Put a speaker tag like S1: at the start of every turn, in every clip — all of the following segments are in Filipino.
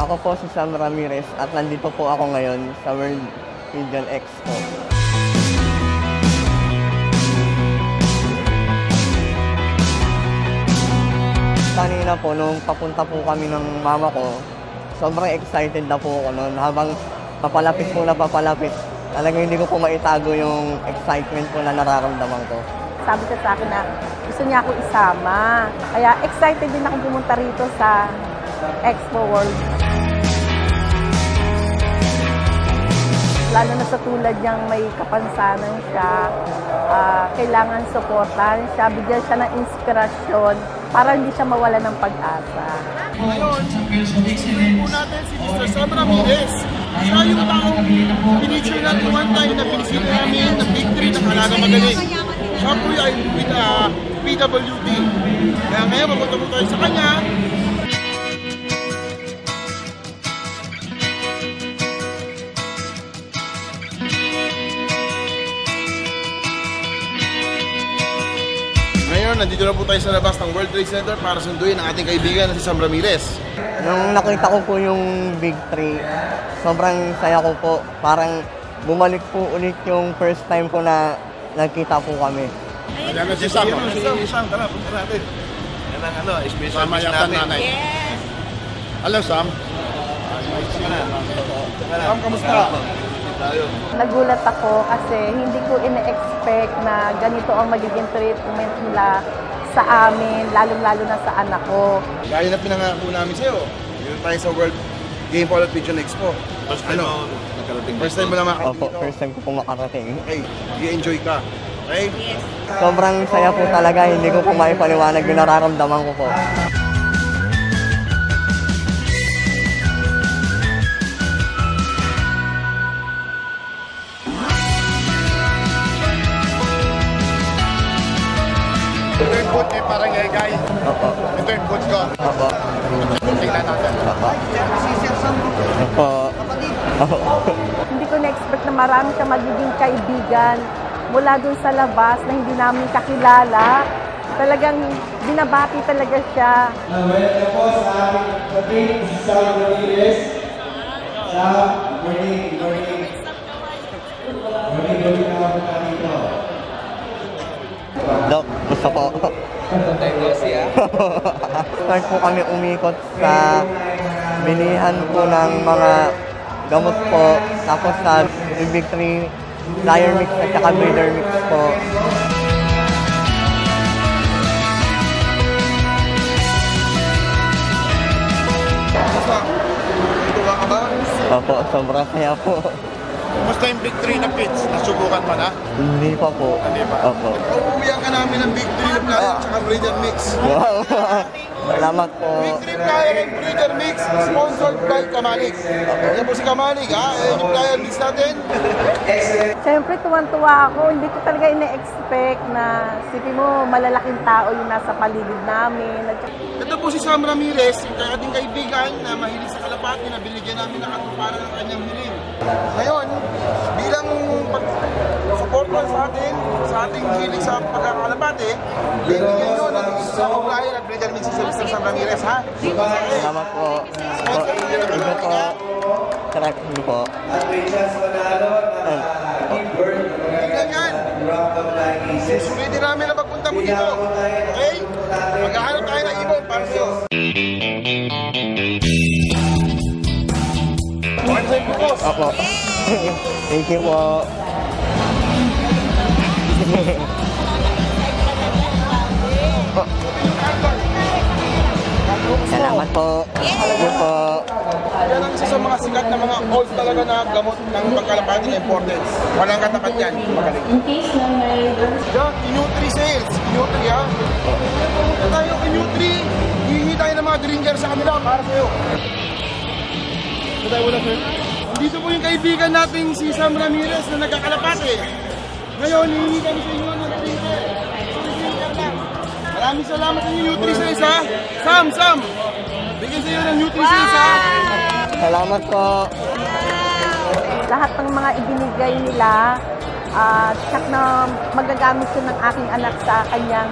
S1: Ako po si Sam Ramirez at nandito po ako ngayon sa World Pigeon Expo. Kanina po, nung papunta po kami ng mama ko, sobrang excited na po ako noon. Habang papalapit po na papalapit, talagang hindi ko po maitago yung excitement po na nararamdaman ko.
S2: Sabi ko sa akin na gusto niya ako isama. Kaya excited din ako pumunta rito sa Expo World. Lalo na sa tulad niyang may kapansanan siya, kailangan supportan siya, bigyan siya ng inspirasyon para hindi siya mawala ng pag-asa.
S3: Ngayon, po natin si Mr. Sam Ramirez. Siya yung taong pinicture natin one time na pinisita namin na victory ng Alaga Magaling. Siya po ay with PWD. Kaya ngayon, mapunta po tayo sa kanya. Ngayon, nandito na po tayo sa labas ng World Trade Center para sunduin ang ating kaibigan na si Sam Ramirez.
S1: Nung nakita ko po yung Big 3, sobrang saya ko po. Parang bumalik po ulit yung first time ko na nagkita po kami.
S3: Ayan na si Sam. Sam, tara, punta natin. Yan ang special wish natin.
S4: Yes!
S3: Hello, Sam. Sam, kamusta?
S2: Nagulat ako kasi hindi ko ine-expect na ganito ang magiging treatment nila sa amin, lalong-lalo na sa anak ko.
S3: Gaya na pinangako namin sa'yo. Dito tayo sa World Game Fall at Pigeon Expo. First time mo na makakita
S1: Opo,
S3: dito.
S1: first time ko po makarating.
S3: Okay, i-enjoy ka. Okay?
S4: Yes!
S1: Sobrang saya po talaga, hindi ko po maipaliwanag yung nararamdaman ko po.
S3: Ito yung boot eh, parang yegay.
S1: Opo.
S3: Ito yung boot ko.
S1: Opo.
S3: Tingnan natin.
S1: Opo. Opo. Opo.
S2: Hindi ko na-expect na marami siya magiging kaibigan mula dun sa labas na hindi namin kakilala. Talagang binabati talaga siya.
S5: Welcome po sa aming kapatid, si Sam Ramirez. Sam, morning na ako dito.
S1: Dok, gusto po. Start po kami umikot sa bilihan po ng mga gamot po. Tapos sa Big 3 flyer mix at saka breeder mix po.
S3: Basta, natuwa ka ba?
S1: Opo, sobrang saya po.
S3: Kumusta yung Big 3 na pits? Nasubukan pa na?
S1: Hindi pa po.
S3: Hindi pa?
S1: Opo.
S3: Uuwihan ka namin ng Big 3 na flyer at saka breeder mix.
S1: Wow. Salamat po.
S3: Big 3 flyer and breeder mix sponsored by Kamalig. Yan po si Kamalig ha. Ayan yung flyer mix natin.
S2: Siyempre, tuwan-tuwa ako. Hindi ko talaga ine-expect na sipin mo, malalaking tao yung nasa paligid namin.
S3: Ito po si Sam Ramirez, yung ating kaibigan na mahilig sa kalapati na binigyan namin ng katuparan ng kanyang hiling. Ngayon, bilang pag-supportan sa ating hilig sa pagkakalapati, bibigyan nyo ng isang flyer at breeder mix si Sam Ramirez, ha?
S1: Salamat po. Ito po. Correct po.
S3: Tingnan yan! Susulitin namin na pagpunta mo dito. Okay? Maghahanap tayo ng ibon para sa'yo. One side po, boss.
S1: Opo. Thank you po. Salamat po. Thank you po.
S3: Yan ang isa sa mga sikat na mga old talaga na gamot ng pagkalapati na importance. Walang katapat yan. Magaling. Yan, Nutri sales. Nutri ha. Ito tayo kay Nutri. Hihingi tayo ng mga drinker sa kanila para sa'yo. Ito tayo wala sir. Dito po yung kaibigan nating si Sam Ramirez na nagkakalapati. Ngayon, hihingi kami sa inyo ng drinker. Drinker lang. Maraming salamat sa inyo Nutri sales ha. Sam! Bigyan sa iyo ng Nutri sales ha.
S1: Salamat po.
S2: Lahat ng mga ibinigay nila, tsak na magagamit ko ng aking anak sa kanyang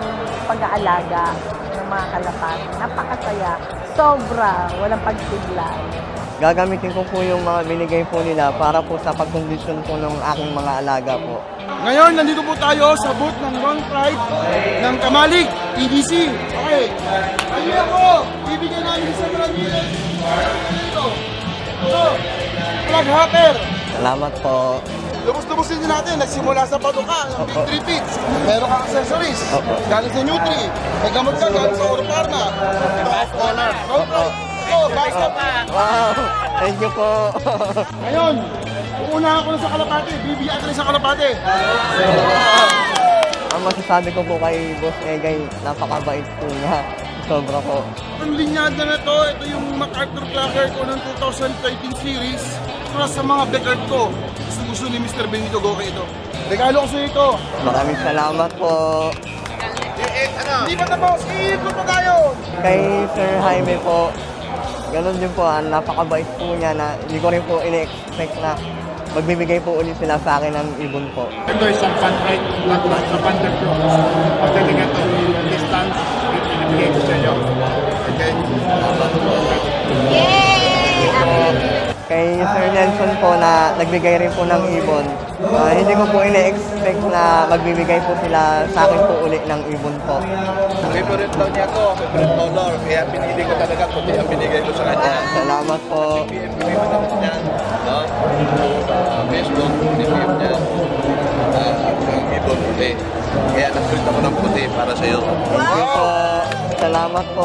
S2: pag-aalaga ng mga kalapati. Napakasaya. Sobra. Walang pagsiglan.
S1: gagamitin ko po yung mga binigay po nila para po sa pagkondisyon po ng aking mga alaga po.
S3: Ngayon, nandito po tayo sa booth ng Ron Pride ng Kamalig, EDC. Okay. Ayun ako, bibigyan namin sa Ramirez. Ito. Ito. Flag Hatter.
S1: Salamat po.
S3: Lubos-lubosin din natin, nagsimula sa paduka, ng big 3 feet. Meron kang accessories. Galing sa Nutri. May gamot ka, galing sa Oroparna. Ito, off-collar. Ito, bicep.
S1: Wow! Thank you po.
S3: Ngayon, uunahan ko na sa Kalapate. Bibigyan ko na sa Kalapate.
S1: Ang masasabi ko po kay Boss Egay, napakabait po niya. Sobra po.
S3: Itong linyada na to, ito yung MacArthur Clacker ko ng 2013 series. Para sa mga backer ko, gusto ni Mr. Benito Goke ito. Regalo ko sa ito.
S1: Maraming salamat po.
S3: Hindi pa tapos, iikot pa tayo.
S1: Kay Sir Jaime po, ganun din po, napakabait po niya na hindi ko rin po ine-expect na magbibigay po ulit sila sa akin ng ibon po.
S4: Ito isang fundraise sa Vanderbilt. Pagdating ito, distance, ibigay ko sa iyo. Okay?
S1: Kay Sir Nelson po na nagbigay rin po ng ibon. Hindi ko po ine-expect na magbibigay po sila sa akin po ulit ng ibon po.
S6: Favorite daw niya to, favorite color. Kaya pinili ko talaga puti ang binigay ko sa kanya.
S1: Salamat po.
S6: PMPM mo naman niya, no? Sa Facebook, PMPM niya. Ang ibon puti. Kaya nag-print ako ng puti para sa'yo.
S1: Thank you po. Salamat po.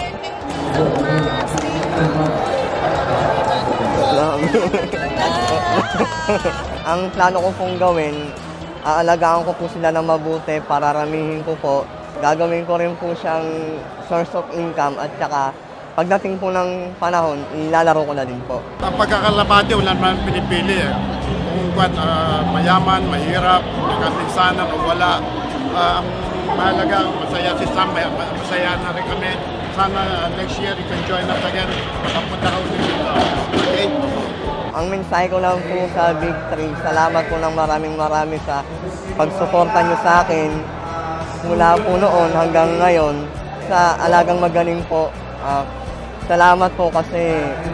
S1: Ang plano ko pong gawin, aalagaan ko po sila ng mabuti, pararamihin ko po. Gagawin ko rin po siyang source of income at saka pagdating po ng panahon, ilalaro ko na din po.
S4: Ang pagkakalapati, wala naman pinipili eh. Kung mayaman, mahirap, nagkatinsanan o wala. Ang mahalaga, masaya si Sam, masaya na rin kami. Sana next year you can join us again. Makapunta ka ulit dito. Okay?
S1: Ang mensahe ko lang po sa Big 3, salamat po ng marami sa pagsuporta nyo sa akin mula po noon hanggang ngayon sa Alagang Magaling po. Salamat po kasi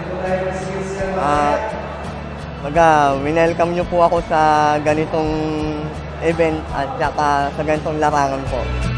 S1: winelcome nyo po ako sa ganitong event at saka sa ganitong larangan po.